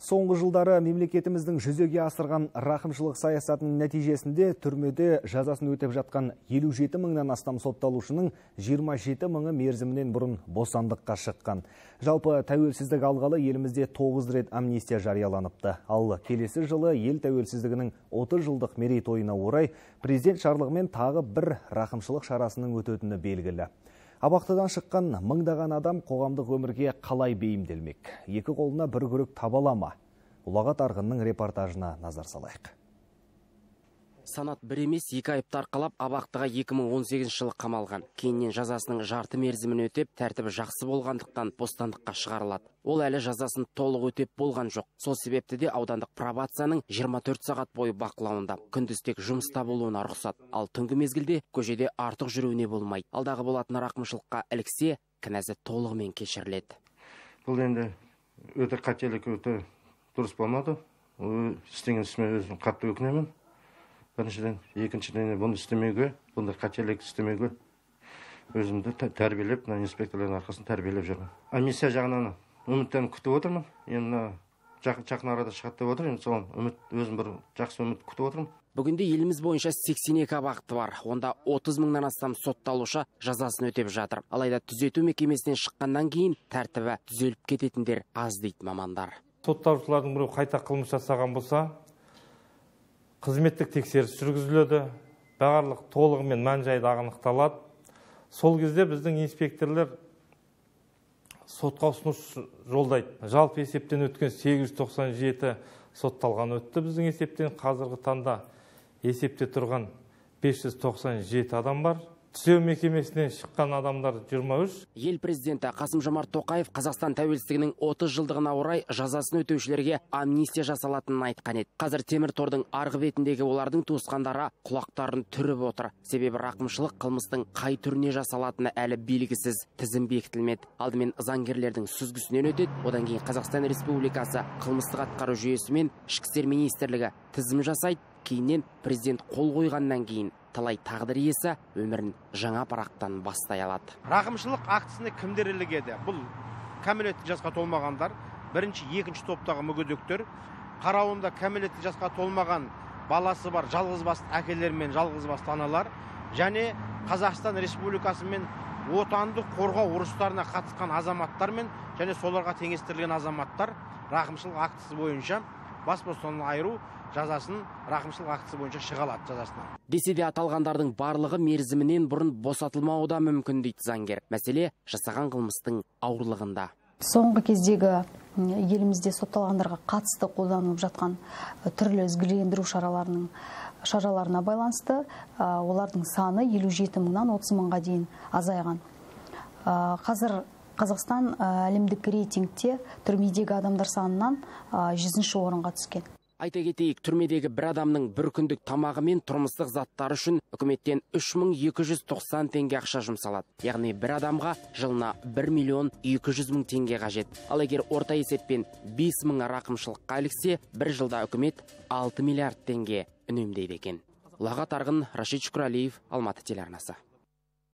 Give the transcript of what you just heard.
Соңғы жылдары мемлекетіміздің жүзеге асырған рақымшылық саясатының нәтижесінде түрмеде жазасын өтеп жатқан 57 мыңнан астам сотталушының 27 мыңы мерзімінен бұрын бостандыққа шыққан. Жалпы тәуелсіздік алғалы елімізде 9 рет амнистия жарияланыпты. Ал келесі жылы ел тәуелсіздігінің 30 жылдық мерейтойына орай президент жарлығымен тағы бір рақымшылық шарасының өтетіні белгілі. Абақтыдан шыққан мыңдаған адам қоғамдық өмірге қалай бейімделмек? Екі қолына бір күрек таба ала ма? Ұлағат Арғынның репортажына назар салайық. Санат бір емес, 2 айыпты арқалап абақтыға 2018 жылы қамалған. Кейіннен жазасының жарты мерзімін өтеп, тәртібі жақсы болғандықтан бостандыққа шығарылады. Ол әлі жазасын толық өтеп болған жоқ. Сол себепті де аудандық пробацияның 24 сағат бойы бақылауында. Күндіз тек жұмыста болуына рұқсат, ал түнгі мезгілде көшеде артық жүруіне болмайды. Алдағы болатын рақымшылыққа іліксе, кінәсі толығымен кешіріледі. Бұл енді өте қателік, өте дұрыс болмады. Істеген ісіме өзім қатты өкінемін. Біріншіден, екіншіден бұны істемеуге, бұндай қателік істемеуге өзімді тәрбиелеп, инспекторлардың арқасын тәрбиелеп жүрмін. Амнистия жағынан үміттен күтіп отырмын. Енді жақын арада шығады деп отыр. Енді соған өзім бір жақсы үміт күтіп отырмын. Бүгінде еліміз бойынша 82 абақты бар. Онда 30 мыңнан астам сотталушы жазасын өтеп жатыр. Алайда түзету мекемесінен шыққаннан кейін тәртібі түзеліп кететіндер аз дейді мамандар. Сотталушылардың біреу қайта қылмыс жасаған болса, қызметтік тексеріс жүргізіледі, барлық толығымен мән-жайды анықталады. Сол кезде біздің инспекторлар сотқа ұсыныс жолдайды. Жалпы есептен өткен 897 сотталған өтті біздің есептен. Қазіргі таңда есепте тұрған 597 адам бар. Түзеу мекемесінен шыққан адамдар 23. Ел президенті Қасым-Жомарт Тоқаев Қазақстан тәуелсіздігінің 30 жылдығына орай жазасын өтеушілерге амнистия жасалатынын айтқан еді. Қазір темір тордың арғы бетіндегі олардың туысқандары құлақтарын түріп отыр. Себебі рақымшылық қылмыстың қай түріне жасалатыны әлі белгісіз, тізім бекітілмеді. Алдымен заңгерлердің сүзгісінен өтеді, одан кейін Қазақстан Республикасы қылмыстық атқару жүйесі мен Ішкі істер министрлігі тізім жасайды. Кейіннен президент қол қойғаннан кейін талай тағдыр иесі өмірін жаңа парақтан бастай алады. Рақымшылық актісіне кімдер ілігеді? Бұл кәмелеттік жасқа толмағандар, бірінші, екінші топтағы мүгедектер, қарауында кәмелеттік жасқа толмаған баласы бар жалғызбасты әкелер мен жалғызбасты аналар, және Қазақстан Республикасы мен отанды қорғау ұрыстарына қатысқан азаматтар мен және соларға теңестірілген азаматтар рақымшылық актісі бойынша бас бостандығынан айыру жазасын рақымшылық актісі бойынша шыға алады жазасынан. Десе де аталғандардың барлығы мерзімінен бұрын босатылмауы да мүмкін дейді заңгер. Мәселе жасаған қылмыстың ауырлығында. Соңғы кездегі елімізде сотталғандарға қатысты қолданылып жатқан түрлі ізгілендіру шараларына байланысты олардың саны 57 мыңнан 30 мыңға дейін азайған. Қазір Қазақстан әлемдік рейтингте түрмедегі адамдар санынан 100-ші орынға түскен. Айта кетейік, түрмедегі бір адамның бір күндік тамағы мен тұрмыстық заттары үшін үкіметтен 3290 теңге ақша жұмсалады. Яғни бір адамға жылына 1.200.000 теңге қажет. Ал егер орта есеппен 5.000 рақымшылыққа іліксе, бір жылда үкімет 6 миллиард теңге үнемдейді екен. Ұлағат Арғын, Рашид Шүкірәлиев, Алматы телеарнасы.